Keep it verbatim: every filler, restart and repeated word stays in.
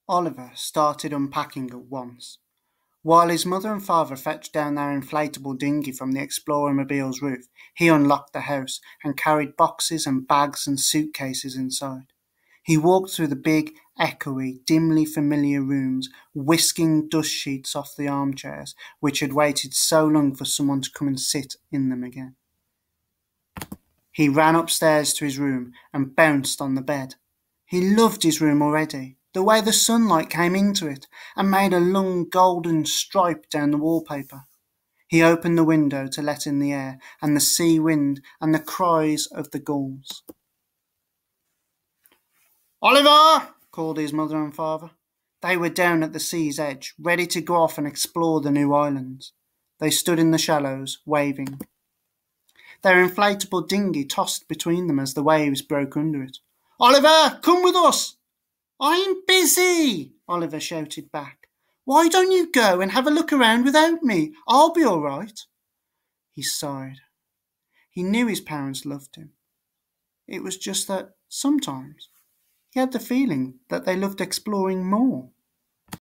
Oliver started unpacking at once. While his mother and father fetched down their inflatable dinghy from the Explorer-mobile's roof, he unlocked the house and carried boxes and bags and suitcases inside. He walked through the big, echoey, dimly familiar rooms, whisking dust sheets off the armchairs, which had waited so long for someone to come and sit in them again. He ran upstairs to his room and bounced on the bed. He loved his room already, the way the sunlight came into it and made a long golden stripe down the wallpaper. He opened the window to let in the air and the sea wind and the cries of the gulls. "Oliver!" called his mother and father. They were down at the sea's edge, ready to go off and explore the new islands. They stood in the shallows, waving. Their inflatable dinghy tossed between them as the waves broke under it. "Oliver, come with us!" "I'm busy," Oliver shouted back. "Why don't you go and have a look around without me? I'll be all right." He sighed. He knew his parents loved him. It was just that sometimes he had the feeling that they loved exploring more.